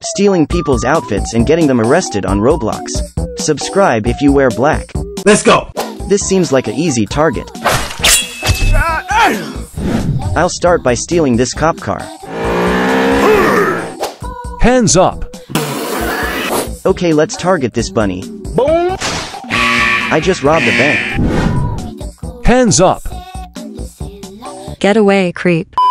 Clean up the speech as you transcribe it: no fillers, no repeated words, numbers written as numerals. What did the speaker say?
Stealing people's outfits and getting them arrested on Roblox. Subscribe if you wear black. Let's go! This seems like an easy target. I'll start by stealing this cop car. Hands up! Okay, let's target this bunny. Boom! I just robbed a bank. Hands up! Get away, creep.